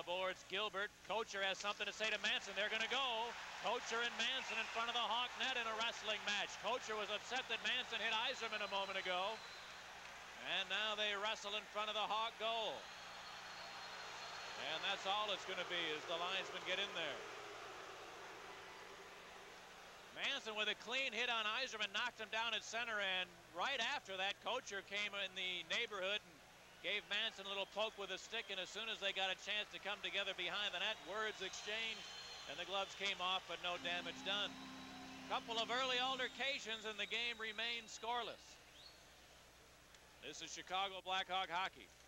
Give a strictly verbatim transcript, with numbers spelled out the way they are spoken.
the boards. Gilbert. Kocher has something to say to Manson. They're going to go. Kocher and Manson in front of the Hawk net in a wrestling match. Kocher was upset that Manson hit Yzerman a moment ago. And now they wrestle in front of the Hawk goal. And that's all it's going to be as the linesmen get in there. Manson with a clean hit on Yzerman knocked him down at center, and right after that, Kocher came in the neighborhood and gave Manson a little poke with a stick, and as soon as they got a chance to come together behind the net, words exchanged, and the gloves came off, but no damage done. Couple of early altercations, and the game remains scoreless. This is Chicago Blackhawk hockey.